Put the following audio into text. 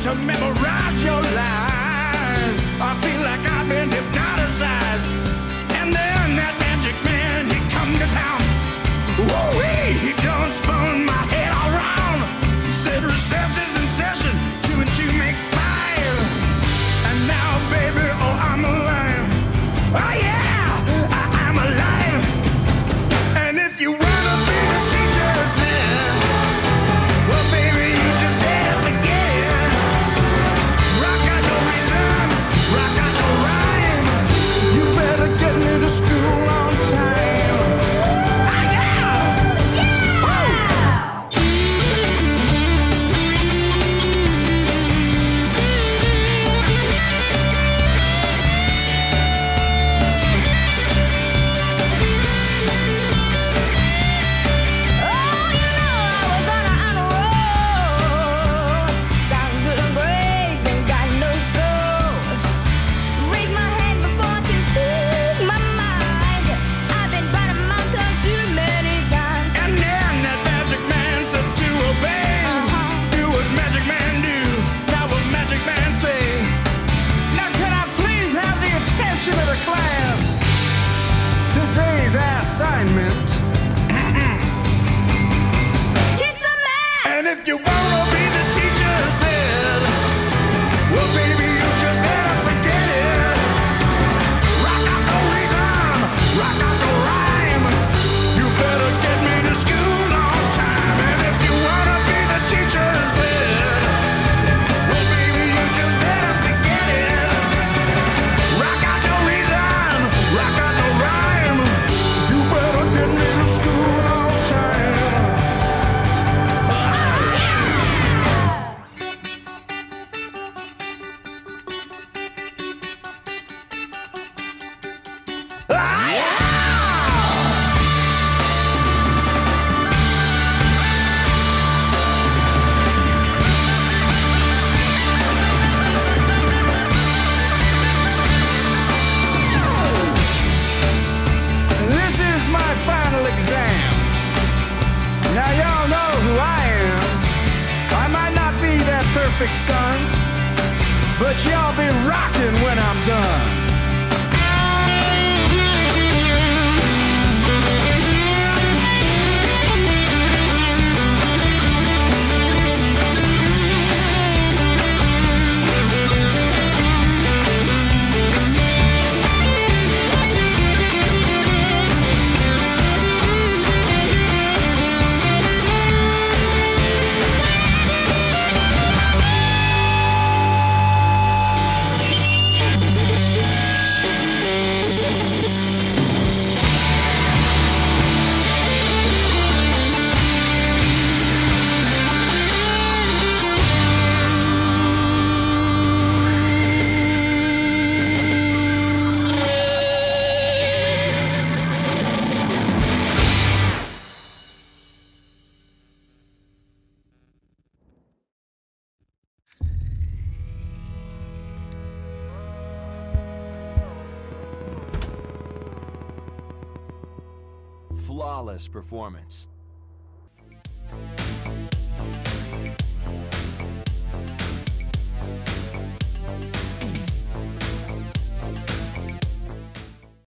to memorize your lies. I feel like I've been hypnotized. And then that magic man, he come to town. Woo-wee, he done spun my head around. Said recess is in session, 2 and 2 make 5. And now, baby, oh, I'm alive. Oh yeah, I'm alive. And if you wanna be the teacher's man, well, baby, you just better forget it. Rock got no reason, rock got no rhyme. You better get me to school on time. Ah, yeah! Yeah! Oh, you know I was on a roll. Got good grades and got no soul. Raise my hand before I can speak my mind. I've been biting my tongue too many times. And then that magic man said to obey. Do what magic man do. Now what magic man say? Now can I please have the attention of the class? Today's assignment. Kick some ass! And if you wanna be the teacher's pet, well, baby, you just better forget it. Rock out no reason, rock out no rhyme. You better get me to school on time. And if you wanna be the teacher's pet, well, baby, you just better forget it. Rock out no reason, rock out no rhyme. You better get me to school on time. This is my final exam. Now y'all know who I am. I might not be that perfect son, but y'all be rocking when I'm done. Flawless performance.